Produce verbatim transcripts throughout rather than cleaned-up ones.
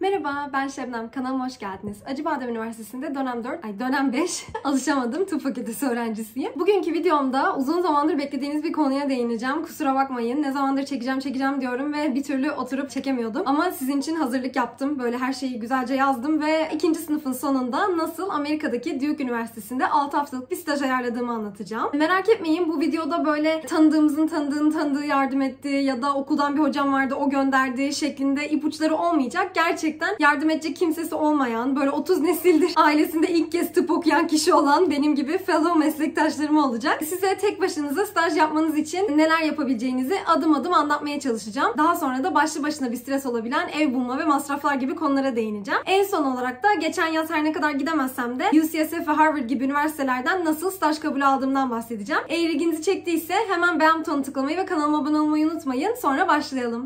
Merhaba, ben Şebnem. Kanalıma hoş geldiniz. Acıbadem Üniversitesi'nde dönem dört, ay dönem beş alışamadım. Tıp fakültesi öğrencisiyim. Bugünkü videomda uzun zamandır beklediğiniz bir konuya değineceğim. Kusura bakmayın. Ne zamandır çekeceğim çekeceğim diyorum ve bir türlü oturup çekemiyordum. Ama sizin için hazırlık yaptım. Böyle her şeyi güzelce yazdım ve ikinci sınıfın sonunda nasıl Amerika'daki Duke Üniversitesi'nde altı haftalık bir staj ayarladığımı anlatacağım. Merak etmeyin, bu videoda böyle tanıdığımızın tanıdığının tanıdığı yardım etti ya da okuldan bir hocam vardı o gönderdi şeklinde ipuçları olmayacak. Gerçekten yardım edecek kimsesi olmayan, böyle otuz nesildir ailesinde ilk kez tıp okuyan kişi olan benim gibi fellow meslektaşlarım olacak. Size tek başınıza staj yapmanız için neler yapabileceğinizi adım adım anlatmaya çalışacağım. Daha sonra da başlı başına bir stres olabilen ev bulma ve masraflar gibi konulara değineceğim. En son olarak da geçen yaz her ne kadar gidemezsem de U C S F ve Harvard gibi üniversitelerden nasıl staj kabulü aldığımdan bahsedeceğim. Eğer ilginizi çektiyse hemen beğen butonuna tıklamayı ve kanalıma abone olmayı unutmayın. Sonra başlayalım.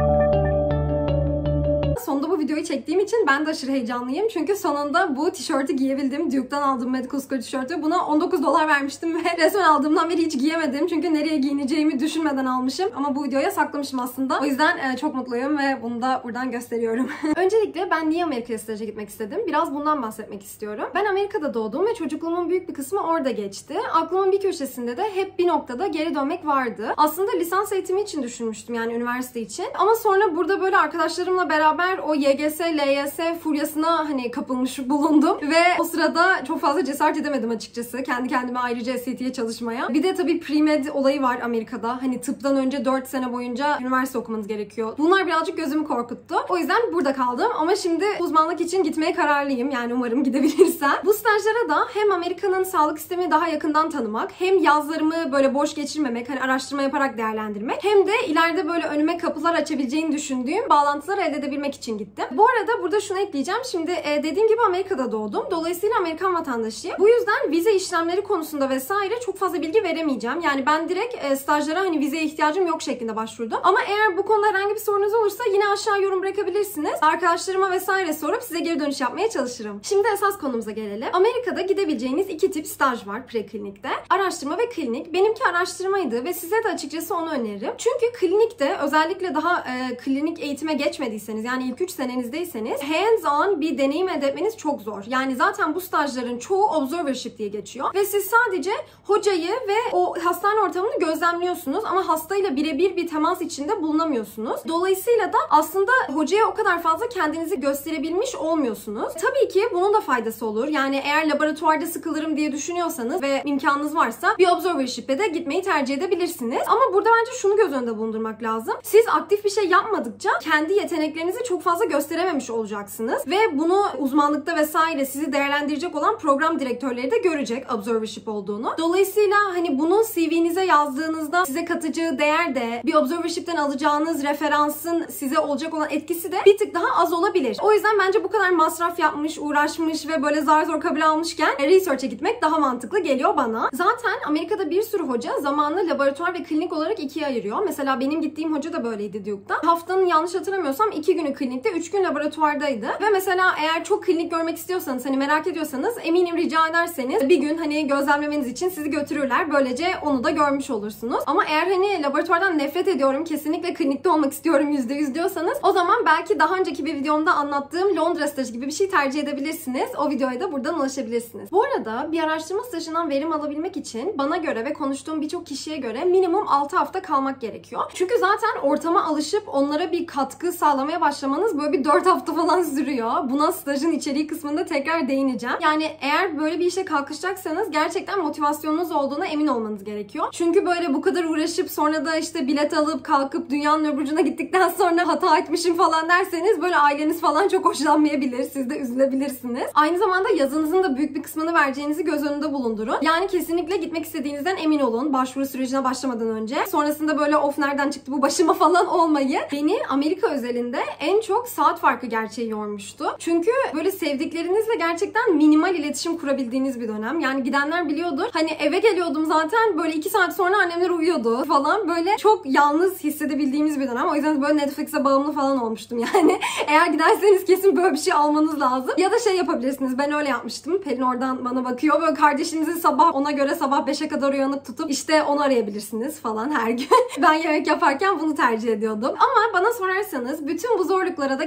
Sonunda bu videoyu çektiğim için ben de aşırı heyecanlıyım. Çünkü sonunda bu tişörtü giyebildim. Duke'dan aldığım Medical School tişörtü. Buna on dokuz dolar vermiştim ve resmen aldığımdan beri hiç giyemedim. Çünkü nereye giyineceğimi düşünmeden almışım. Ama bu videoya saklamışım aslında. O yüzden çok mutluyum ve bunu da buradan gösteriyorum. Öncelikle ben niye Amerika'ya staja gitmek istedim? Biraz bundan bahsetmek istiyorum. Ben Amerika'da doğdum ve çocukluğumun büyük bir kısmı orada geçti. Aklımın bir köşesinde de hep bir noktada geri dönmek vardı. Aslında lisans eğitimi için düşünmüştüm, yani üniversite için. Ama sonra burada böyle arkadaşlarımla beraber o Y G S, L Y S furyasına hani kapılmış bulundum ve o sırada çok fazla cesaret edemedim açıkçası. Kendi kendime ayrıca S A T'ye çalışmaya. Bir de tabii pre-med olayı var Amerika'da. Hani tıptan önce dört sene boyunca üniversite okumanız gerekiyor. Bunlar birazcık gözümü korkuttu. O yüzden burada kaldım ama şimdi uzmanlık için gitmeye kararlıyım. Yani umarım gidebilirsem. Bu stajlara da hem Amerika'nın sağlık sistemini daha yakından tanımak, hem yazlarımı böyle boş geçirmemek, hani araştırma yaparak değerlendirmek, hem de ileride böyle önüme kapılar açabileceğini düşündüğüm bağlantıları elde edebilmek için gittim. Bu arada burada şunu ekleyeceğim. Şimdi e, dediğim gibi Amerika'da doğdum. Dolayısıyla Amerikan vatandaşıyım. Bu yüzden vize işlemleri konusunda vesaire çok fazla bilgi veremeyeceğim. Yani ben direkt e, stajlara hani vizeye ihtiyacım yok şeklinde başvurdum. Ama eğer bu konuda herhangi bir sorunuz olursa yine aşağı yorum bırakabilirsiniz. Arkadaşlarıma vesaire sorup size geri dönüş yapmaya çalışırım. Şimdi esas konumuza gelelim. Amerika'da gidebileceğiniz iki tip staj var preklinikte. Araştırma ve klinik. Benimki araştırmaydı ve size de açıkçası onu öneririm. Çünkü klinikte özellikle daha e, klinik eğitime geçmediyseniz, yani ilk üç senenizdeyseniz hands-on bir deneyim elde etmeniz çok zor. Yani zaten bu stajların çoğu observership diye geçiyor. Ve siz sadece hocayı ve o hastane ortamını gözlemliyorsunuz ama hastayla birebir bir temas içinde bulunamıyorsunuz. Dolayısıyla da aslında hocaya o kadar fazla kendinizi gösterebilmiş olmuyorsunuz. Tabii ki bunun da faydası olur. Yani eğer laboratuvarda sıkılırım diye düşünüyorsanız ve imkanınız varsa bir observership'e de gitmeyi tercih edebilirsiniz. Ama burada bence şunu göz önünde bulundurmak lazım. Siz aktif bir şey yapmadıkça kendi yeteneklerinizi çok fazla gösterememiş olacaksınız ve bunu uzmanlıkta vesaire sizi değerlendirecek olan program direktörleri de görecek observership olduğunu. Dolayısıyla hani bunu C V'nize yazdığınızda size katacağı değer de, bir observership'ten alacağınız referansın size olacak olan etkisi de bir tık daha az olabilir. O yüzden bence bu kadar masraf yapmış, uğraşmış ve böyle zar zor kabul almışken research'e gitmek daha mantıklı geliyor bana. Zaten Amerika'da bir sürü hoca zamanını laboratuvar ve klinik olarak ikiye ayırıyor. Mesela benim gittiğim hoca da böyleydi Duke'da. Haftanın yanlış hatırlamıyorsam iki günü klinikte, üç gün laboratuvardaydı. Ve mesela eğer çok klinik görmek istiyorsanız, hani merak ediyorsanız, eminim rica ederseniz bir gün hani gözlemlemeniz için sizi götürürler. Böylece onu da görmüş olursunuz. Ama eğer hani laboratuvardan nefret ediyorum, kesinlikle klinikte olmak istiyorum yüzde yüz diyorsanız, o zaman belki daha önceki bir videomda anlattığım Londra stajı gibi bir şey tercih edebilirsiniz. O videoya da buradan ulaşabilirsiniz. Bu arada bir araştırma stajından verim alabilmek için bana göre ve konuştuğum birçok kişiye göre minimum altı hafta kalmak gerekiyor. Çünkü zaten ortama alışıp onlara bir katkı sağlamaya başlamanız böyle bir dört hafta falan sürüyor. Buna stajın içeriği kısmında tekrar değineceğim. Yani eğer böyle bir işe kalkışacaksanız gerçekten motivasyonunuz olduğuna emin olmanız gerekiyor. Çünkü böyle bu kadar uğraşıp sonra da işte bilet alıp kalkıp dünyanın öbür ucuna gittikten sonra hata etmişim falan derseniz böyle aileniz falan çok hoşlanmayabilir. Siz de üzülebilirsiniz. Aynı zamanda yazınızın da büyük bir kısmını vereceğinizi göz önünde bulundurun. Yani kesinlikle gitmek istediğinizden emin olun. Başvuru sürecine başlamadan önce. Sonrasında böyle of nereden çıktı bu başıma falan olmayın. Beni Amerika özelinde en çok saat farkı gerçeği yormuştu. Çünkü böyle sevdiklerinizle gerçekten minimal iletişim kurabildiğiniz bir dönem. Yani gidenler biliyordur. Hani eve geliyordum zaten böyle iki saat sonra annemler uyuyordu falan. Böyle çok yalnız hissedebildiğimiz bir dönem. O yüzden böyle Netflix'e bağımlı falan olmuştum yani. Eğer giderseniz kesin böyle bir şey almanız lazım. Ya da şey yapabilirsiniz. Ben öyle yapmıştım. Pelin oradan bana bakıyor. Böyle kardeşinizi sabah ona göre sabah beşe kadar uyanık tutup işte onu arayabilirsiniz falan her gün. Ben yemek yaparken bunu tercih ediyordum. Ama bana sorarsanız bütün bu zorluklara da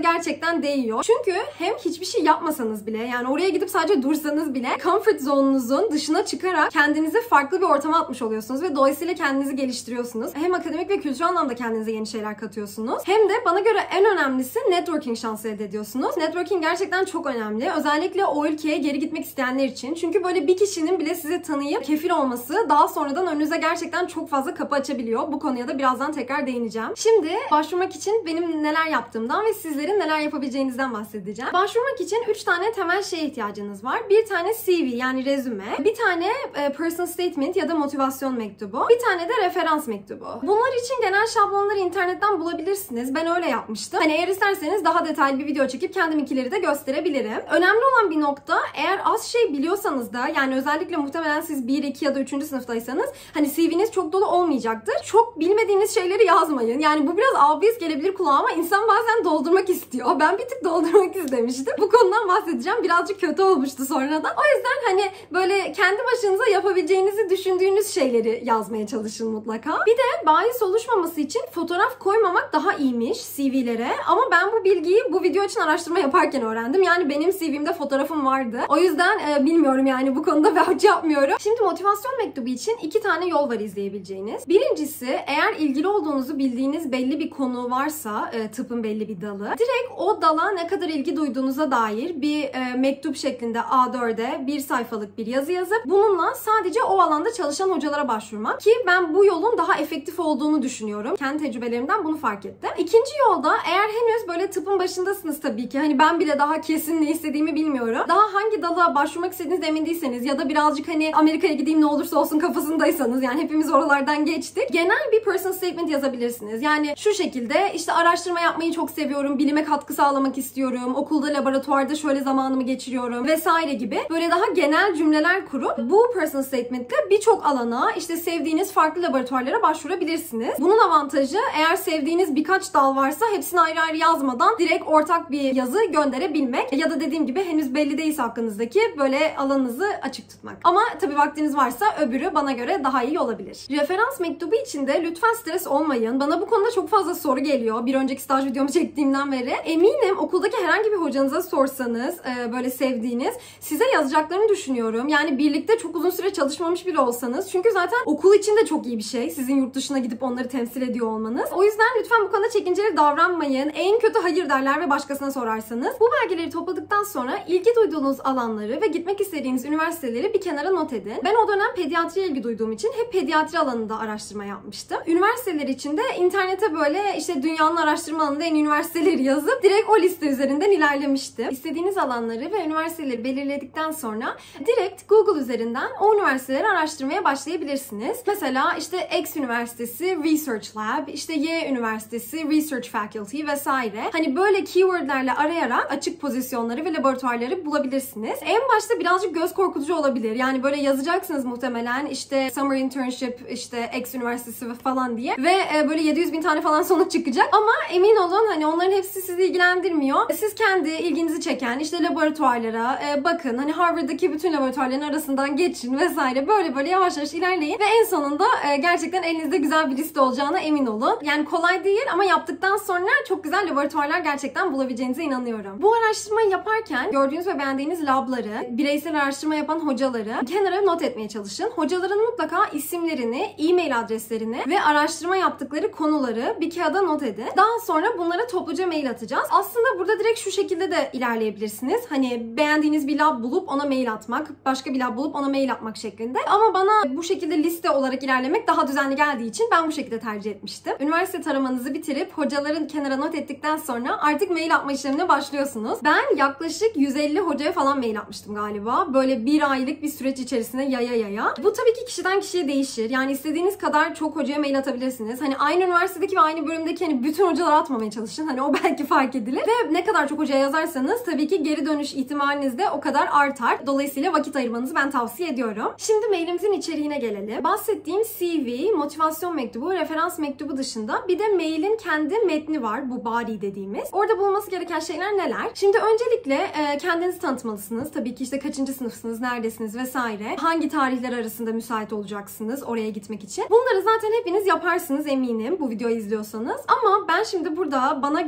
gerçekten değiyor. Çünkü hem hiçbir şey yapmasanız bile, yani oraya gidip sadece dursanız bile comfort zone'unuzun dışına çıkarak kendinizi farklı bir ortama atmış oluyorsunuz ve dolayısıyla kendinizi geliştiriyorsunuz. Hem akademik ve kültürel anlamda kendinize yeni şeyler katıyorsunuz. Hem de bana göre en önemlisi networking şansı elde ediyorsunuz. Networking gerçekten çok önemli. Özellikle o ülkeye geri gitmek isteyenler için. Çünkü böyle bir kişinin bile sizi tanıyıp kefil olması daha sonradan önünüze gerçekten çok fazla kapı açabiliyor. Bu konuya da birazdan tekrar değineceğim. Şimdi başvurmak için benim neler yaptığımdan ve sizlerin neler yapabileceğinizden bahsedeceğim. Başvurmak için üç tane temel şeye ihtiyacınız var. Bir tane C V yani rezüme, bir tane e, personal statement ya da motivasyon mektubu, bir tane de referans mektubu. Bunlar için genel şablonları internetten bulabilirsiniz. Ben öyle yapmıştım. Hani eğer isterseniz daha detaylı bir video çekip kendiminkileri de gösterebilirim. Önemli olan bir nokta, eğer az şey biliyorsanız da, yani özellikle muhtemelen siz bir, iki ya da üçüncü sınıftaysanız hani C V'niz çok dolu olmayacaktır. Çok bilmediğiniz şeyleri yazmayın. Yani bu biraz obvious gelebilir kulağa ama insan bazen doldurmak istiyor. Ben bir tık doldurmak istemiştim. Bu konudan bahsedeceğim. Birazcık kötü olmuştu sonradan. O yüzden hani böyle kendi başınıza yapabileceğinizi düşündüğünüz şeyleri yazmaya çalışın mutlaka. Bir de bahis oluşmaması için fotoğraf koymamak daha iyiymiş C V'lere. Ama ben bu bilgiyi bu video için araştırma yaparken öğrendim. Yani benim C V'mde fotoğrafım vardı. O yüzden e, bilmiyorum yani bu konuda vouch yapmıyorum. Şimdi motivasyon mektubu için iki tane yol var izleyebileceğiniz. Birincisi, eğer ilgili olduğunuzu bildiğiniz belli bir konu varsa, e, tıpın belli bir dalı, direkt o dala ne kadar ilgi duyduğunuza dair bir e, mektup şeklinde A dört'e bir sayfalık bir yazı yazıp bununla sadece o alanda çalışan hocalara başvurmak. Ki ben bu yolun daha efektif olduğunu düşünüyorum. Kendi tecrübelerimden bunu fark ettim. İkinci yolda, eğer henüz böyle tıpın başındasınız tabii ki. Hani ben bile daha kesin ne istediğimi bilmiyorum. Daha hangi dala başvurmak istediğiniz emin değilseniz ya da birazcık hani Amerika'ya gideyim ne olursa olsun kafasındaysanız, yani hepimiz oralardan geçtik. Genel bir personal statement yazabilirsiniz. Yani şu şekilde, işte araştırma yapmayı çok seviyorum, bilime katkı sağlamak istiyorum, okulda laboratuvarda şöyle zamanımı geçiriyorum vesaire gibi böyle daha genel cümleler kurup bu personal statement'le birçok alana, işte sevdiğiniz farklı laboratuvarlara başvurabilirsiniz. Bunun avantajı, eğer sevdiğiniz birkaç dal varsa hepsini ayrı ayrı yazmadan direkt ortak bir yazı gönderebilmek ya da dediğim gibi henüz belli değilse hakkınızdaki böyle alanınızı açık tutmak. Ama tabii vaktiniz varsa öbürü bana göre daha iyi olabilir. Referans mektubu için de lütfen stres olmayın. Bana bu konuda çok fazla soru geliyor. Bir önceki staj videomu çektiğimden beri. Eminim okuldaki herhangi bir hocanıza sorsanız böyle sevdiğiniz, size yazacaklarını düşünüyorum. Yani birlikte çok uzun süre çalışmamış bile olsanız. Çünkü zaten okul için de çok iyi bir şey. Sizin yurt dışına gidip onları temsil ediyor olmanız. O yüzden lütfen bu konuda çekinceli davranmayın. En kötü hayır derler ve başkasına sorarsanız. Bu belgeleri topladıktan sonra ilgi duyduğunuz alanları ve gitmek istediğiniz üniversiteleri bir kenara not edin. Ben o dönem pediatriye ilgi duyduğum için hep pediatri alanında araştırma yapmıştım. Üniversiteler için de internete böyle işte dünyanın araştırma alanında en iyi üniversiteleri yazıp direkt o liste üzerinden ilerlemiştim. İstediğiniz alanları ve üniversiteleri belirledikten sonra direkt Google üzerinden o üniversiteleri araştırmaya başlayabilirsiniz. Mesela işte X Üniversitesi Research Lab, işte Y Üniversitesi Research Faculty vesaire. Hani böyle keywordlerle arayarak açık pozisyonları ve laboratuvarları bulabilirsiniz. En başta birazcık göz korkutucu olabilir. Yani böyle yazacaksınız muhtemelen işte Summer Internship, işte X Üniversitesi falan diye ve böyle yedi yüz bin tane falan sonuç çıkacak. Ama emin olun hani onların hepsi sizi ilgilendirmiyor. Siz kendi ilginizi çeken işte laboratuvarlara e, bakın. Hani Harvard'daki bütün laboratuvarların arasından geçin vesaire. Böyle böyle yavaş yavaş ilerleyin ve en sonunda e, gerçekten elinizde güzel bir liste olacağına emin olun. Yani kolay değil ama yaptıktan sonra çok güzel laboratuvarlar gerçekten bulabileceğinize inanıyorum. Bu araştırmayı yaparken gördüğünüz ve beğendiğiniz labları, bireysel araştırma yapan hocaları kenara not etmeye çalışın. Hocaların mutlaka isimlerini, e-mail adreslerini ve araştırma yaptıkları konuları bir kağıda not edin. Daha sonra bunlara topluca mail atacağız. Aslında burada direkt şu şekilde de ilerleyebilirsiniz. Hani beğendiğiniz bir lab bulup ona mail atmak, başka bir lab bulup ona mail atmak şeklinde. Ama bana bu şekilde liste olarak ilerlemek daha düzenli geldiği için ben bu şekilde tercih etmiştim. Üniversite taramanızı bitirip hocaların kenara not ettikten sonra artık mail atma işlemine başlıyorsunuz. Ben yaklaşık yüz elli hocaya falan mail atmıştım galiba. Böyle bir aylık bir süreç içerisinde yaya yaya. Bu tabii ki kişiden kişiye değişir. Yani istediğiniz kadar çok hocaya mail atabilirsiniz. Hani aynı üniversitedeki ve aynı bölümdeki hani bütün hocalara atmamaya çalışın. Hani o belki fark edilir. Ve ne kadar çok hocaya yazarsanız tabii ki geri dönüş ihtimaliniz de o kadar artar. Dolayısıyla vakit ayırmanızı ben tavsiye ediyorum. Şimdi mailimizin içeriğine gelelim. Bahsettiğim C V, motivasyon mektubu, referans mektubu dışında bir de mailin kendi metni var. Bu body dediğimiz. Orada bulunması gereken şeyler neler? Şimdi öncelikle e, kendinizi tanıtmalısınız. Tabii ki işte kaçıncı sınıfsınız, neredesiniz vesaire. Hangi tarihler arasında müsait olacaksınız oraya gitmek için. Bunları zaten hepiniz yaparsınız eminim bu videoyu izliyorsanız. Ama ben şimdi burada bana göre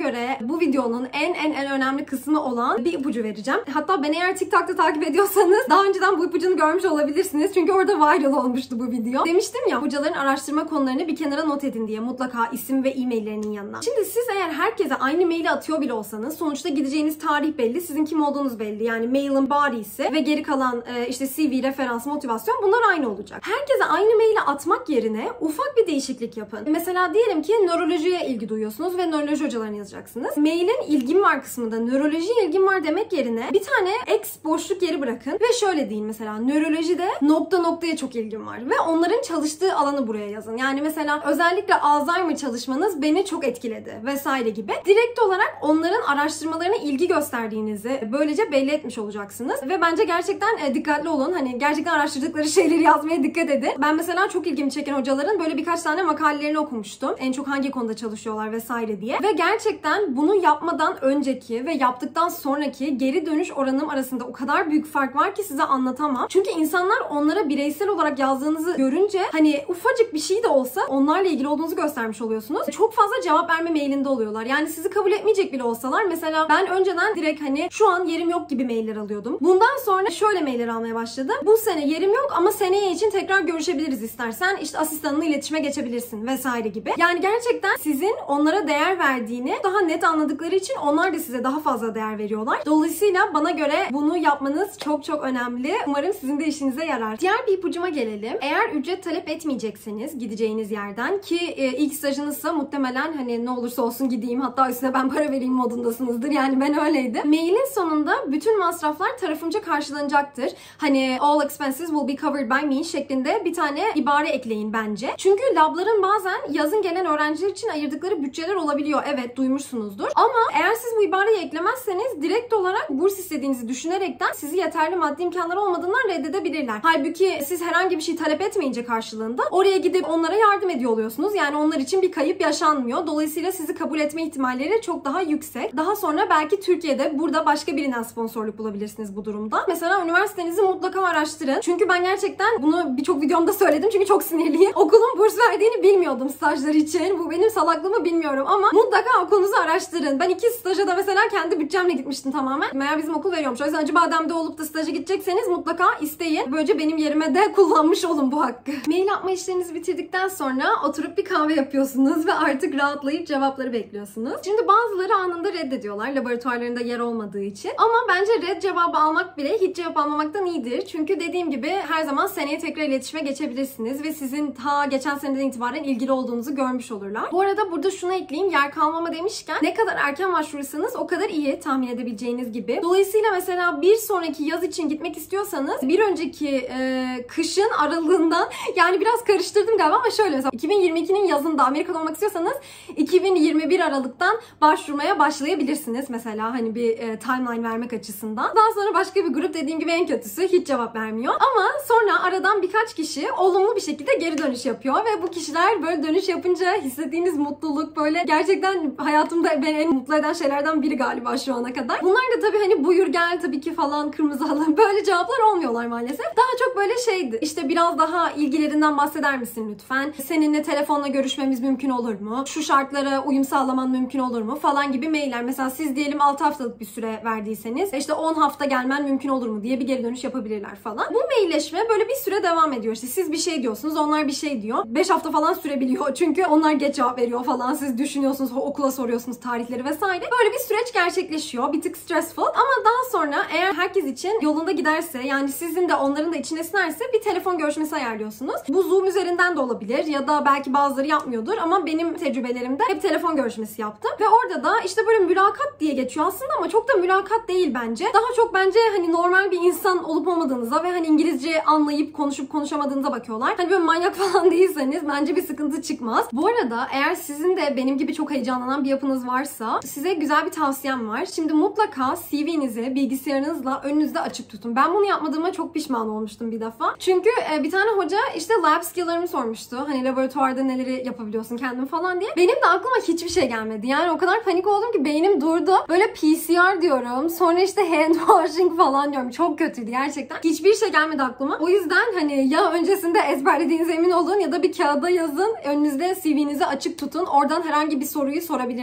bu videonun en en en önemli kısmı olan bir ipucu vereceğim. Hatta beni eğer TikTok'ta takip ediyorsanız daha önceden bu ipucunu görmüş olabilirsiniz. Çünkü orada viral olmuştu bu video. Demiştim ya, hocaların araştırma konularını bir kenara not edin diye, mutlaka isim ve e-maillerinin yanına. Şimdi siz eğer herkese aynı maili atıyor bile olsanız sonuçta gideceğiniz tarih belli, sizin kim olduğunuz belli. Yani mailin body'si ve geri kalan e, işte C V, referans, motivasyon, bunlar aynı olacak. Herkese aynı maili atmak yerine ufak bir değişiklik yapın. Mesela diyelim ki nörolojiye ilgi duyuyorsunuz ve nöroloji hocalarını yazacaksınız. Mailin ilgim var kısmında nörolojiye ilgim var demek yerine bir tane X boşluk yeri bırakın ve şöyle deyin mesela, nörolojide nokta noktaya çok ilgim var ve onların çalıştığı alanı buraya yazın. Yani mesela özellikle Alzheimer çalışmanız beni çok etkiledi vesaire gibi. Direkt olarak onların araştırmalarına ilgi gösterdiğinizi böylece belli etmiş olacaksınız ve bence gerçekten dikkatli olun. Hani gerçekten araştırdıkları şeyleri yazmaya dikkat edin. Ben mesela çok ilgimi çeken hocaların böyle birkaç tane makalelerini okumuştum. En çok hangi konuda çalışıyorlar vesaire diye. Ve gerçekten bunu yapmadan önceki ve yaptıktan sonraki geri dönüş oranım arasında o kadar büyük fark var ki size anlatamam. Çünkü insanlar onlara bireysel olarak yazdığınızı görünce hani ufacık bir şey de olsa onlarla ilgili olduğunuzu göstermiş oluyorsunuz. Çok fazla cevap verme mailinde oluyorlar. Yani sizi kabul etmeyecek bile olsalar, mesela ben önceden direkt hani şu an yerim yok gibi mailler alıyordum. Bundan sonra şöyle mailler almaya başladım. Bu sene yerim yok ama seneye için tekrar görüşebiliriz istersen. İşte asistanınla iletişime geçebilirsin vesaire gibi. Yani gerçekten sizin onlara değer verdiğini daha net anladıkları için onlar da size daha fazla değer veriyorlar. Dolayısıyla bana göre bunu yapmanız çok çok önemli. Umarım sizin de işinize yarar. Diğer bir ipucuma gelelim. Eğer ücret talep etmeyecekseniz gideceğiniz yerden, ki e, ilk stajınızsa muhtemelen hani ne olursa olsun gideyim, hatta üstüne ben para vereyim modundasınızdır. Yani ben öyleydim. Mailin sonunda bütün masraflar tarafımca karşılanacaktır. Hani all expenses will be covered by me şeklinde bir tane ibare ekleyin bence. Çünkü labların bazen yazın gelen öğrenciler için ayırdıkları bütçeler olabiliyor. Evet, duymuşsunuzdur. Ama eğer siz bu ibareyi eklemezseniz direkt olarak burs istediğinizi düşünerekten sizi yeterli maddi imkanları olmadığından reddedebilirler. Halbuki siz herhangi bir şey talep etmeyince karşılığında oraya gidip onlara yardım ediyor oluyorsunuz. Yani onlar için bir kayıp yaşanmıyor. Dolayısıyla sizi kabul etme ihtimalleri çok daha yüksek. Daha sonra belki Türkiye'de burada başka birinden sponsorluk bulabilirsiniz bu durumda. Mesela üniversitenizi mutlaka araştırın. Çünkü ben gerçekten bunu birçok videomda söyledim çünkü çok sinirliyim. Okulun burs verdiğini bilmiyordum stajlar için. Bu benim salaklığımı bilmiyorum ama mutlaka okulunuzu araştırın. Ben iki staja da mesela kendi bütçemle gitmiştim tamamen. Meğer bizim okul veriyormuş. O yüzden Acıbadem'de olup da staja gidecekseniz mutlaka isteyin. Böylece benim yerime de kullanmış olun bu hakkı. Mail yapma işlerinizi bitirdikten sonra oturup bir kahve yapıyorsunuz ve artık rahatlayıp cevapları bekliyorsunuz. Şimdi bazıları anında reddediyorlar laboratuvarlarında yer olmadığı için. Ama bence red cevabı almak bile hiç cevap almamaktan iyidir. Çünkü dediğim gibi her zaman seneye tekrar iletişime geçebilirsiniz ve sizin ta geçen seneden itibaren ilgili olduğunuzu görmüş olurlar. Bu arada burada şunu ekleyeyim. Yer kalmama demişken ne kadar erken başvurursanız o kadar iyi, tahmin edebileceğiniz gibi. Dolayısıyla mesela bir sonraki yaz için gitmek istiyorsanız bir önceki e, kışın aralığından, yani biraz karıştırdım galiba ama şöyle, mesela iki bin yirmi ikinin yazında Amerika'da olmak istiyorsanız iki bin yirmi bir Aralık'tan başvurmaya başlayabilirsiniz. Mesela hani bir e, timeline vermek açısından. Daha sonra başka bir grup, dediğim gibi en kötüsü, hiç cevap vermiyor. Ama sonra aradan birkaç kişi olumlu bir şekilde geri dönüş yapıyor ve bu kişiler böyle dönüş yapınca hissettiğiniz mutluluk böyle gerçekten hayatımda beni en mutlu eden şeylerden biri galiba şu ana kadar. Bunlar da tabii hani buyur gel tabii ki falan, kırmızı halı, böyle cevaplar olmuyorlar maalesef. Daha çok böyle şeydi. İşte biraz daha ilgilerinden bahseder misin lütfen? Seninle telefonla görüşmemiz mümkün olur mu? Şu şartlara uyum sağlaman mümkün olur mu? Falan gibi mailler. Mesela siz diyelim altı haftalık bir süre verdiyseniz işte on hafta gelmen mümkün olur mu diye bir geri dönüş yapabilirler falan. Bu mailleşme böyle bir süre devam ediyor. İşte siz bir şey diyorsunuz, onlar bir şey diyor. beş hafta falan sürebiliyor. Çünkü onlar geç cevap veriyor falan. Siz düşünüyorsunuz, okula soruyorsunuz tarihleri vesaire. Böyle bir süreç gerçekleşiyor. Bir tık stressful. Ama daha sonra eğer herkes için yolunda giderse, yani sizin de onların da içine sinerse bir telefon görüşmesi ayarlıyorsunuz. Bu Zoom üzerinden de olabilir ya da belki bazıları yapmıyordur ama benim tecrübelerimde hep telefon görüşmesi yaptım. Ve orada da işte böyle mülakat diye geçiyor aslında ama çok da mülakat değil bence. Daha çok bence hani normal bir insan olup olmadığınıza ve hani İngilizce anlayıp konuşup konuşamadığınıza bakıyorlar. Hani böyle manyak falan değilseniz bence bir sıkıntı çıkmaz. Bu arada eğer sizin de benim gibi çok heyecanlanan bir yapınız varsa size güzel bir tavsiyem var. Şimdi mutlaka C V'nizi bilgisayarınızla önünüzde açık tutun. Ben bunu yapmadığıma çok pişman olmuştum bir defa. Çünkü bir tane hoca işte lab skill'larımı sormuştu. Hani laboratuvarda neleri yapabiliyorsun kendin falan diye. Benim de aklıma hiçbir şey gelmedi. Yani o kadar panik oldum ki beynim durdu. Böyle P C R diyorum. Sonra işte hand washing falan diyorum. Çok kötüydü gerçekten. Hiçbir şey gelmedi aklıma. O yüzden hani ya öncesinde ezberlediğinize emin olun ya da bir kağıda yazın. Önünüzde C V'nizi açık tutun. Oradan herhangi bir soruyu sorabilirler. Ve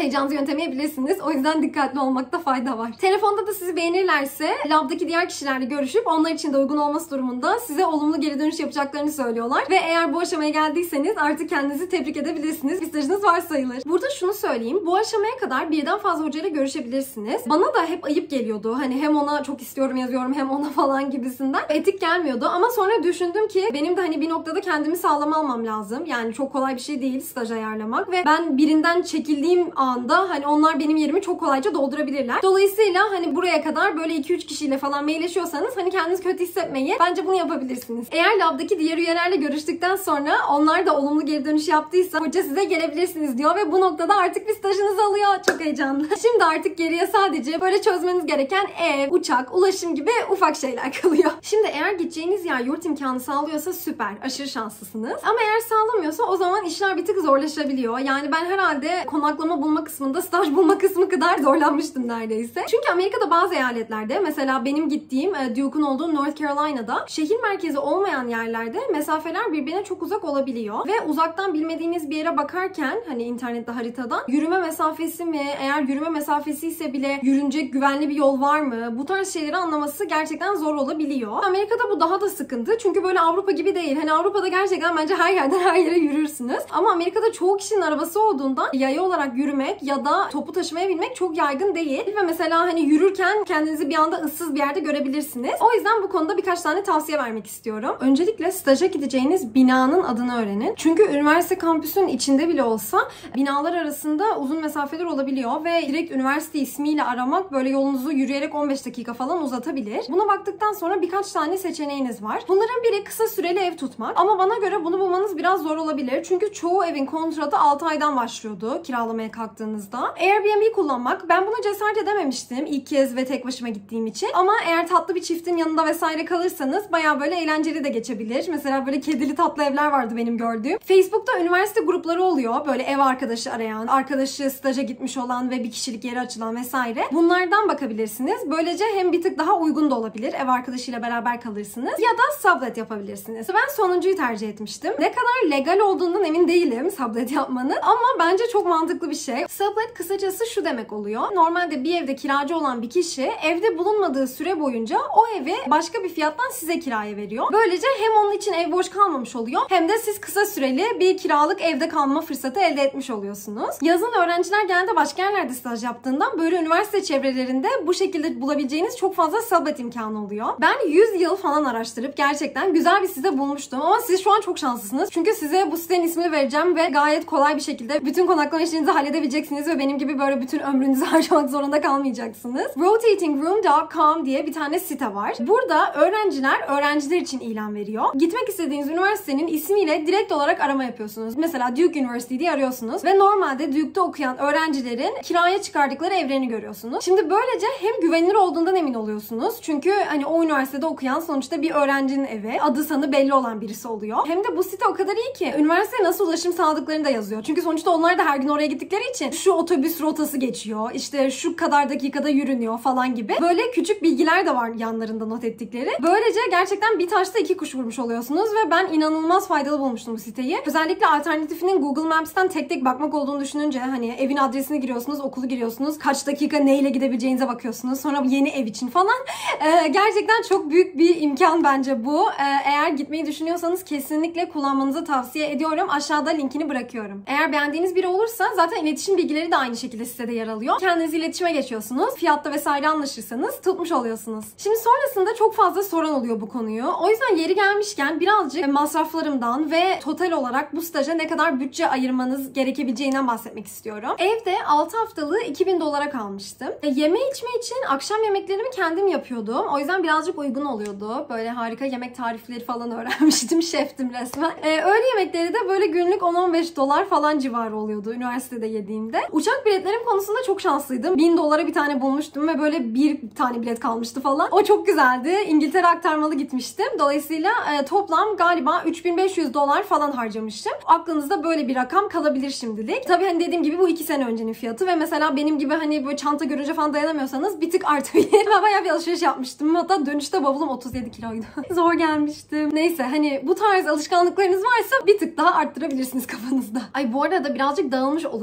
heyecanınızı yöntemeyebilirsiniz. O yüzden dikkatli olmakta fayda var. Telefonda da sizi beğenirlerse Lab'daki diğer kişilerle görüşüp onlar için de uygun olması durumunda size olumlu geri dönüş yapacaklarını söylüyorlar. Ve eğer bu aşamaya geldiyseniz artık kendinizi tebrik edebilirsiniz. Bir stajınız var sayılır. Burada şunu söyleyeyim. Bu aşamaya kadar birden fazla hocayla görüşebilirsiniz. Bana da hep ayıp geliyordu. Hani hem ona çok istiyorum yazıyorum hem ona falan gibisinden. Etik gelmiyordu ama sonra düşündüm ki benim de hani bir noktada kendimi sağlam almam lazım. Yani çok kolay bir şey değil staj ayarlamak ve ben birinden çekildiğim anda hani onlar benim yerimi çok kolayca doldurabilirler. Dolayısıyla hani buraya kadar böyle iki üç kişiyle falan mailleşiyorsanız hani kendinizi kötü hissetmeyin. Bence bunu yapabilirsiniz. Eğer Lab'daki diğer üyelerle görüştükten sonra onlar da olumlu geri dönüş yaptıysa hoca size gelebilirsiniz diyor ve bu noktada artık bir stajınızı alıyor. Çok heyecanlı. Şimdi artık geriye sadece böyle çözmeniz gereken ev, uçak, ulaşım gibi ufak şeyler kalıyor. Şimdi eğer gideceğiniz yer yurt imkanı sağlıyorsa süper. Aşırı şanslısınız. Ama eğer sağlamıyorsa o zaman işler bir tık zorlaşabiliyor. Yani ben herhalde konaklama bulma kısmında staj bulma kısmı kadar zorlanmıştım neredeyse. Çünkü Amerika'da bazı eyaletlerde mesela benim gittiğim Duke'un olduğu North Carolina'da şehir merkezi olmayan yerlerde mesafeler birbirine çok uzak olabiliyor. Ve uzaktan bilmediğiniz bir yere bakarken hani internette haritadan yürüme mesafesi mi, eğer yürüme mesafesi ise bile yürünecek güvenli bir yol var mı? Bu tarz şeyleri anlaması gerçekten zor olabiliyor. Amerika'da bu daha da sıkıntı. Çünkü böyle Avrupa gibi değil. Hani Avrupa'da gerçekten bence her yerden her yere yürürsünüz. Ama Amerika'da çoğu kişinin arabası olduğundan yaya olarak yürümek ya da toplu taşımaya binmek çok yaygın değil. Ve mesela hani yürürken kendinizi bir anda ıssız bir yerde görebilirsiniz. O yüzden bu konuda birkaç tane tavsiye vermek istiyorum. Öncelikle staja gideceğiniz binanın adını öğrenin. Çünkü üniversite kampüsünün içinde bile olsa binalar arasında uzun mesafeler olabiliyor ve direkt üniversite ismiyle aramak böyle yolunuzu yürüyerek on beş dakika falan uzatabilir. Buna baktıktan sonra birkaç tane seçeneğiniz var. Bunların biri kısa süreli ev tutmak. Ama bana göre bunu bulmanız biraz zor olabilir. Çünkü çoğu evin kontratı altı aydan başlıyordu kiralamaya kalktığınızda. Airbnb kullanmak. Ben buna cesaret edememiştim ilk kez ve tek başıma gittiğim için. Ama eğer tatlı bir çiftin yanında vesaire kalırsanız bayağı böyle eğlenceli de geçebilir. Mesela böyle kedili tatlı evler vardı benim gördüğüm. Facebook'ta üniversite grupları oluyor. Böyle ev arkadaşı arayan, arkadaşı staja gitmiş olan ve bir kişilik yeri açılan vesaire. Bunlardan bakabilirsiniz. Böylece hem bir tık daha uygun da olabilir. Ev arkadaşıyla beraber kalırsınız. Ya da sublet yapabilirsiniz. Ben sonuncuyu tercih etmiştim. Ne kadar legal olduğundan emin değilim sublet yapmanın. Ama bence çok mantıklı bir şey. Sublet kısacası şu demek oluyor. Normalde bir evde kiracı olan bir kişi evde bulunmadığı süre boyunca o evi başka bir fiyattan size kiraya veriyor. Böylece hem onun için ev boş kalmamış oluyor hem de siz kısa süreli bir kiralık evde kalma fırsatı elde etmiş oluyorsunuz. Yazın öğrenciler genelde başka yerlerde staj yaptığından böyle üniversite çevrelerinde bu şekilde bulabileceğiniz çok fazla sublet imkanı oluyor. Ben yüz yıl falan araştırıp gerçekten güzel bir site bulmuştum ama siz şu an çok şanslısınız. Çünkü size bu sitenin ismini vereceğim ve gayet kolay bir şekilde bütün konaklama işlerinizi halledebileceksiniz ve benim gibi böyle bütün ömrünüzü harcamak zorunda kalmayacaksınız. rotating room dot com diye bir tane site var. Burada öğrenciler öğrenciler için ilan veriyor. Gitmek istediğiniz üniversitenin ismiyle direkt olarak arama yapıyorsunuz. Mesela Duke University diye arıyorsunuz ve normalde Duke'da okuyan öğrencilerin kiraya çıkardıkları evlerini görüyorsunuz. Şimdi böylece hem güvenilir olduğundan emin oluyorsunuz. Çünkü hani o üniversitede okuyan sonuçta bir öğrencinin evi, adı sanı belli olan birisi oluyor. Hem de bu site o kadar iyi ki üniversiteye nasıl ulaşım sağladıklarını da yazıyor. Çünkü sonuçta onlar da her gün oraya gittikleri için şu otobüs rotası geçiyor, işte şu kadar dakikada yürünüyor falan gibi. Böyle küçük bilgiler de var yanlarında not ettikleri. Böylece gerçekten bir taşla iki kuş vurmuş oluyorsunuz ve ben inanılmaz faydalı bulmuştum bu siteyi. Özellikle alternatifinin Google Maps'ten tek tek bakmak olduğunu düşününce hani evin adresini giriyorsunuz, okulu giriyorsunuz, kaç dakika neyle gidebileceğinize bakıyorsunuz. Sonra yeni ev için falan. Ee, gerçekten çok büyük bir imkan bence bu. Ee, eğer gitmeyi düşünüyorsanız kesinlikle kullanmanızı tavsiye ediyorum. Aşağıda linkini bırakıyorum. Eğer beğendiğiniz biri olursa zaten iletişim bilgileri de aynı şekilde sitede yer alıyor. Kendiniz iletişime geçiyorsunuz. Fiyatta vesaire anlaşırsanız tutmuş oluyorsunuz. Şimdi sonrasında çok fazla soran oluyor bu konuyu. O yüzden yeri gelmişken birazcık masraflarımdan ve total olarak bu staja ne kadar bütçe ayırmanız gerekebileceğinden bahsetmek istiyorum. Evde altı haftalığı iki bin dolara kalmıştım. E, yeme içme için akşam yemeklerimi kendim yapıyordum. O yüzden birazcık uygun oluyordu. Böyle harika yemek tarifleri falan öğrenmiştim. Şeftim resmen. E, öğle yemekleri de böyle günlük on on beş dolar falan civarı oluyordu üniversitede yediğimde. Uçak biletlerim konusunda çok şanslıydım. bin dolara bir tane bulmuştum ve böyle bir tane bilet kalmıştı falan. O çok güzeldi. İngiltere aktarmalı gitmiştim. Dolayısıyla e, toplam galiba üç bin beş yüz dolar falan harcamıştım. Aklınızda böyle bir rakam kalabilir şimdilik. Tabii hani dediğim gibi bu iki sene öncenin fiyatı ve mesela benim gibi hani böyle çanta görünce falan dayanamıyorsanız bir tık artabilir. Ben bayağı bir alışveriş yapmıştım. Hatta dönüşte bavulum otuz yedi kiloydu. Zor gelmiştim. Neyse hani bu tarz alışkanlıklarınız varsa bir tık daha arttırabilirsiniz kafanızda. Ay bu arada birazcık dağılmış olacağım ama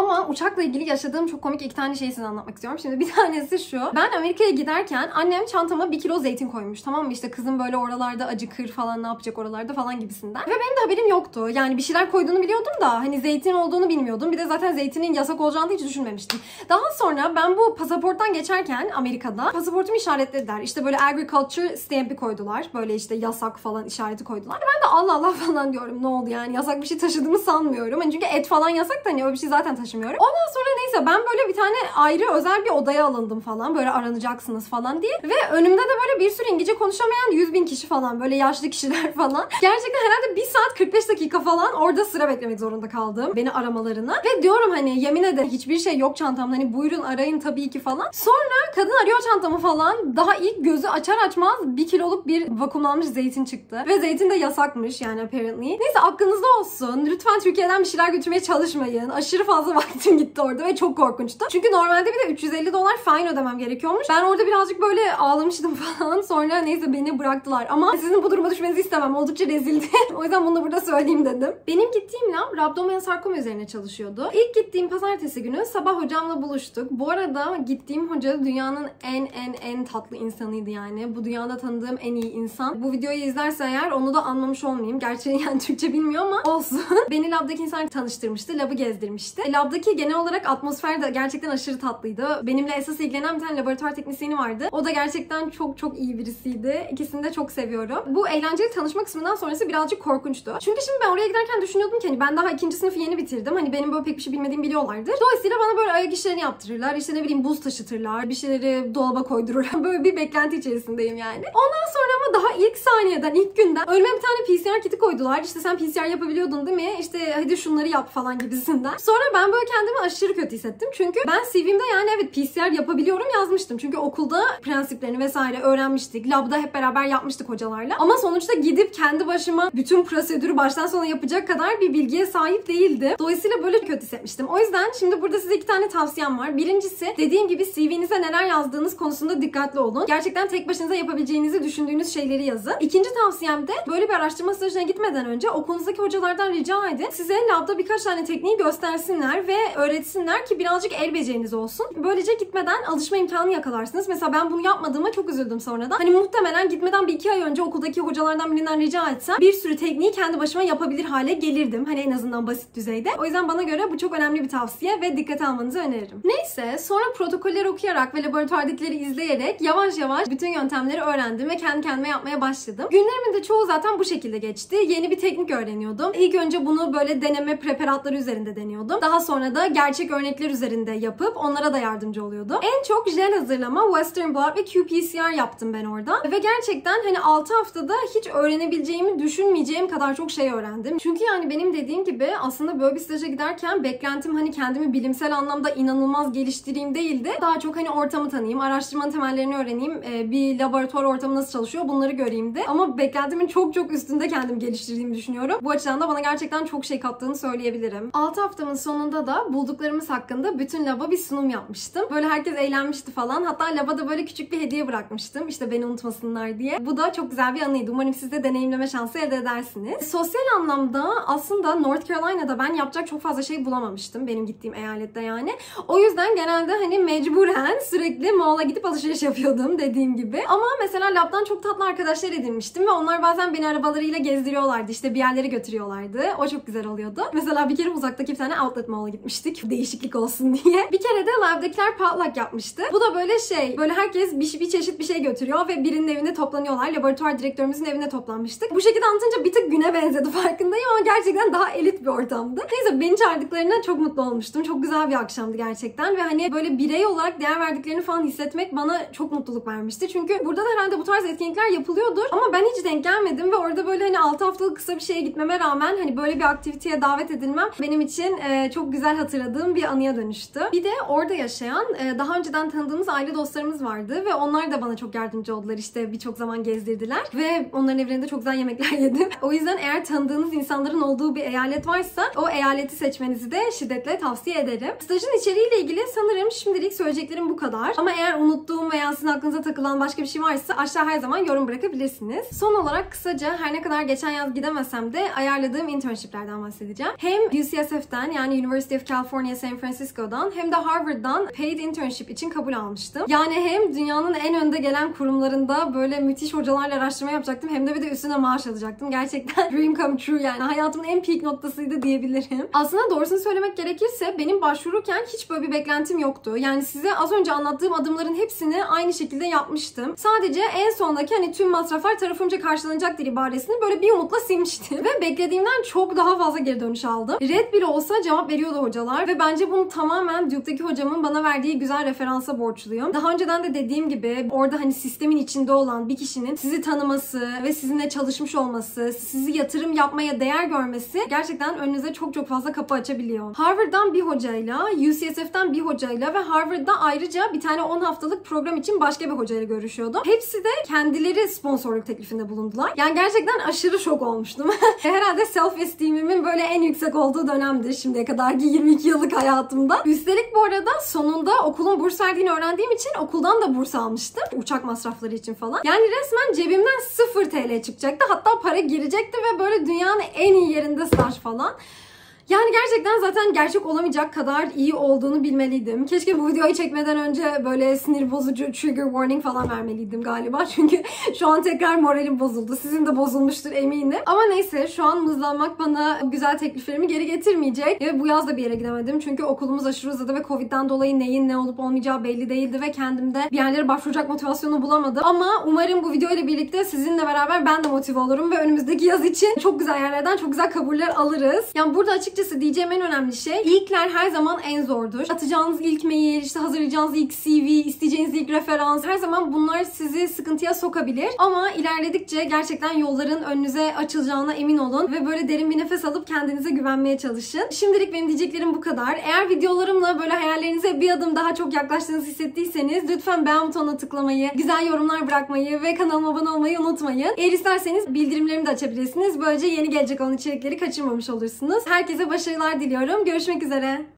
Ama uçakla ilgili yaşadığım çok komik iki tane şeyi size anlatmak istiyorum. Şimdi bir tanesi şu. Ben Amerika'ya giderken annem çantama bir kilo zeytin koymuş. Tamam mı? İşte kızım böyle oralarda acıkır falan, ne yapacak oralarda falan gibisinden. Ve benim de haberim yoktu. Yani bir şeyler koyduğunu biliyordum da hani zeytin olduğunu bilmiyordum. Bir de zaten zeytinin yasak olacağını hiç düşünmemiştim. Daha sonra ben bu pasaporttan geçerken Amerika'da pasaportumu işaretlediler. İşte böyle agriculture stamp'i koydular. Böyle işte yasak falan işareti koydular. Ben de Allah Allah falan diyorum. Ne oldu yani? Yasak bir şey taşıdığımı sanmıyorum. Hani çünkü et falan yasak da hani öyle bir şey zaten taşımıyorum. Ondan sonra neyse ben böyle bir tane ayrı özel bir odaya alındım falan. Böyle aranacaksınız falan diye. Ve önümde de böyle bir sürü İngilizce konuşamayan yüz bin kişi falan. Böyle yaşlı kişiler falan. Gerçekten herhalde bir saat kırk beş dakika falan orada sıra beklemek zorunda kaldım. Beni aramalarına. Ve diyorum hani yemin ederim hiçbir şey yok çantamda. Hani buyurun arayın tabii ki falan. Sonra kadın arıyor çantamı falan. Daha ilk gözü açar açmaz bir kiloluk bir vakumlanmış zeytin çıktı. Ve zeytin de yasakmış yani apparently. Neyse aklınızda olsun. Lütfen Türkiye'den bir şeyler götürmeye çalışmayın. Aşırı fazla vaktim gitti orada ve çok korkunçtu. Çünkü normalde bir de üç yüz elli dolar fine ödemem gerekiyormuş. Ben orada birazcık böyle ağlamıştım falan. Sonra neyse beni bıraktılar. Ama sizin bu duruma düşmenizi istemem. Oldukça rezildi. O yüzden bunu burada söyleyeyim dedim. Benim gittiğim lab rabdomyosarkom üzerine çalışıyordu. İlk gittiğim pazartesi günü sabah hocamla buluştuk. Bu arada gittiğim hoca dünyanın en en en tatlı insanıydı yani. Bu dünyada tanıdığım en iyi insan. Bu videoyu izlerse eğer onu da anlamış olmayayım. Gerçi yani Türkçe bilmiyor ama olsun. Beni labdaki insan tanıştırmıştı. Labı gezdirmişti. Labdaki genel olarak atmosfer de gerçekten aşırı tatlıydı. Benimle esas ilgilenen bir tane laboratuvar teknisyeni vardı. O da gerçekten çok çok iyi birisiydi. İkisini de çok seviyorum. Bu eğlenceli tanışma kısmından sonrası birazcık korkunçtu. Çünkü şimdi ben oraya giderken düşünüyordum ki hani ben daha ikinci sınıfı yeni bitirdim. Hani benim böyle pek bir şey bilmediğimi biliyorlardır. Dolayısıyla bana böyle ayak işlerini yaptırırlar. İşte ne bileyim buz taşıtırlar. Bir şeyleri dolaba koydururlar. Böyle bir beklenti içerisindeyim yani. Ondan sonra ama daha ilk saniyeden, ilk günden önüme bir tane P C R kiti koydular. İşte sen P C R yapabiliyordun değil mi? İşte hadi şunları yap falan gibisinden. Sonra ben böyle kendimi aşırı kötü hissettim. Çünkü ben C V'mde yani evet P C R yapabiliyorum yazmıştım. Çünkü okulda prensiplerini vesaire öğrenmiştik. Labda hep beraber yapmıştık hocalarla. Ama sonuçta gidip kendi başıma bütün prosedürü baştan sona yapacak kadar bir bilgiye sahip değildim. Dolayısıyla böyle kötü hissetmiştim. O yüzden şimdi burada size iki tane tavsiyem var. Birincisi dediğim gibi C V'nize neler yazdığınız konusunda dikkatli olun. Gerçekten tek başınıza yapabileceğinizi düşündüğünüz şeyleri yazın. İkinci tavsiyem de böyle bir araştırma stajına gitmeden önce okulunuzdaki hocalardan rica edin. Size labda birkaç tane tekniği göstersinler ve öğretsinler ki birazcık el beceriniz olsun. Böylece gitmeden alışma imkanı yakalarsınız. Mesela ben bunu yapmadığıma çok üzüldüm sonradan. Hani muhtemelen gitmeden bir iki ay önce okuldaki hocalardan birinden rica etsem bir sürü tekniği kendi başıma yapabilir hale gelirdim. Hani en azından basit düzeyde. O yüzden bana göre bu çok önemli bir tavsiye ve dikkate almanızı öneririm. Neyse sonra protokolleri okuyarak ve laboratuvardakileri izleyerek yavaş yavaş bütün yöntemleri öğrendim ve kendi kendime yapmaya başladım. Günlerimin de çoğu zaten bu şekilde geçti. Yeni bir teknik öğreniyordum. İlk önce bunu böyle deneme preparatları üzerinde deniyordum. Daha sonra da gerçek örnekler üzerinde yapıp onlara da yardımcı oluyordum. En çok jel hazırlama, Western blot ve Q P C R yaptım ben orada. Ve gerçekten hani altı haftada hiç öğrenebileceğimi düşünmeyeceğim kadar çok şey öğrendim. Çünkü yani benim dediğim gibi aslında böyle bir staja giderken beklentim hani kendimi bilimsel anlamda inanılmaz geliştireyim değildi. Daha çok hani ortamı tanıyayım, araştırmanın temellerini öğreneyim, bir laboratuvar ortamı nasıl çalışıyor bunları göreyimdi. Ama beklentimin çok çok üstünde kendimi geliştirdiğimi düşünüyorum. Bu açıdan da bana gerçekten çok şey kattığını söyleyebilirim. altı haftamın sonunda da bulduklarımız hakkında bütün laba bir sunum yapmıştım. Böyle herkes eğlenmişti falan. Hatta laba da böyle küçük bir hediye bırakmıştım. İşte beni unutmasınlar diye. Bu da çok güzel bir anıydı. Umarım siz de deneyimleme şansı elde edersiniz. Sosyal anlamda aslında North Carolina'da ben yapacak çok fazla şey bulamamıştım. Benim gittiğim eyalette yani. O yüzden genelde hani mecburen sürekli mall'a gidip alışveriş yapıyordum dediğim gibi. Ama mesela labdan çok tatlı arkadaşlar edinmiştim ve onlar bazen beni arabalarıyla gezdiriyorlardı. İşte bir yerlere götürüyorlardı. O çok güzel oluyordu. Mesela bir kere uzaktaki bir tane outlet mall'a gitmiştik. Değişiklik olsun diye. Bir kere de labdakiler potluck yapmıştı. Bu da böyle şey. Böyle herkes bir, bir çeşit bir şey götürüyor ve birinin evinde toplanıyorlar. Laboratuvar direktörümüzün evine toplanmıştık. Bu şekilde anlatınca bir tık güne benzedi farkındayım ama gerçekten daha elit bir ortamdı. Neyse beni çağırdıklarına çok mutlu olmuştum. Çok güzel bir akşamdı gerçekten ve hani böyle birey olarak değer verdiklerini falan hissetmek bana çok mutluluk vermişti. Çünkü burada da herhalde bu tarz etkinlikler yapılıyordur ama ben hiç denk gelmedim ve orada böyle hani altı haftalık kısa bir şeye gitmeme rağmen hani böyle bir aktiviteye davet edilmem benim için e, çok güzel hatırladığım bir anıya dönüştü. Bir de orada yaşayan e, daha önceden tanıdığımız aile dostlarımız vardı ve onlar da bana çok yardımcı oldular. İşte birçok zaman gezdirdiler ve onların evlerinde çok güzel yemekler yedim. O yüzden eğer tanıdığınız insanların olduğu bir eyalet varsa o eyaleti seçmenizi de şiddetle tavsiye ederim. Stajın içeriğiyle ilgili sanırım şimdilik söyleyeceklerim bu kadar. Ama eğer unuttuğum veya sizin aklınıza takılan başka bir şey varsa aşağı her zaman yorum bırakabilirsiniz. Son olarak kısaca her ne kadar geçen yaz gidemesem de ayarladığım internshiplerden bahsedeceğim. Hem U C S F'ten yani University University of California San Francisco'dan hem de Harvard'dan paid internship için kabul almıştım. Yani hem dünyanın en önde gelen kurumlarında böyle müthiş hocalarla araştırma yapacaktım hem de bir de üstüne maaş alacaktım. Gerçekten dream come true yani. Hayatımın en peak noktasıydı diyebilirim. Aslında doğrusunu söylemek gerekirse benim başvururken hiç böyle bir beklentim yoktu. Yani size az önce anlattığım adımların hepsini aynı şekilde yapmıştım. Sadece en sondaki hani tüm masraflar tarafımca karşılanacaktır ibaresini böyle bir umutla silmiştim. Ve beklediğimden çok daha fazla geri dönüş aldım. Red bile olsa cevap veriyordu hocalar ve bence bunu tamamen Duke'daki hocamın bana verdiği güzel referansa borçluyum. Daha önceden de dediğim gibi orada hani sistemin içinde olan bir kişinin sizi tanıması ve sizinle çalışmış olması, sizi yatırım yapmaya değer görmesi gerçekten önünüze çok çok fazla kapı açabiliyor. Harvard'dan bir hocayla, U C S F'den bir hocayla ve Harvard'da ayrıca bir tane on haftalık program için başka bir hocayla görüşüyordum. Hepsi de kendileri sponsorluk teklifinde bulundular. Yani gerçekten aşırı şok olmuştum. Herhalde self-esteem'imin böyle en yüksek olduğu dönemdir şimdiye kadarki yirmi iki yıllık hayatımda. Üstelik bu arada sonunda okulun burs verdiğini öğrendiğim için okuldan da burs almıştım. Uçak masrafları için falan. Yani resmen cebimden sıfır TL çıkacaktı. Hatta para girecekti ve böyle dünyanın en iyi yerinde staj falan. Yani gerçekten zaten gerçek olamayacak kadar iyi olduğunu bilmeliydim. Keşke bu videoyu çekmeden önce böyle sinir bozucu trigger warning falan vermeliydim galiba. Çünkü şu an tekrar moralim bozuldu. Sizin de bozulmuştur eminim. Ama neyse şu an mızlanmak bana güzel tekliflerimi geri getirmeyecek. Ve bu yaz da bir yere gidemedim. Çünkü okulumuz aşırı uzadı ve Covid'den dolayı neyin ne olup olmayacağı belli değildi. Ve kendimde bir yerlere başvuracak motivasyonu bulamadım. Ama umarım bu video ile birlikte sizinle beraber ben de motive olurum. Ve önümüzdeki yaz için çok güzel yerlerden çok güzel kabuller alırız. Yani burada açık Açıkçası diyeceğim en önemli şey, ilkler her zaman en zordur. Atacağınız ilk mail, işte hazırlayacağınız ilk C V, isteyeceğiniz ilk referans, her zaman bunlar sizi sıkıntıya sokabilir. Ama ilerledikçe gerçekten yolların önünüze açılacağına emin olun ve böyle derin bir nefes alıp kendinize güvenmeye çalışın. Şimdilik benim diyeceklerim bu kadar. Eğer videolarımla böyle hayallerinize bir adım daha çok yaklaştığınızı hissettiyseniz lütfen beğen butonuna tıklamayı, güzel yorumlar bırakmayı ve kanalıma abone olmayı unutmayın. Eğer isterseniz bildirimlerimi de açabilirsiniz. Böylece yeni gelecek olan içerikleri kaçırmamış olursunuz. Herkese başarılar diliyorum. Görüşmek üzere.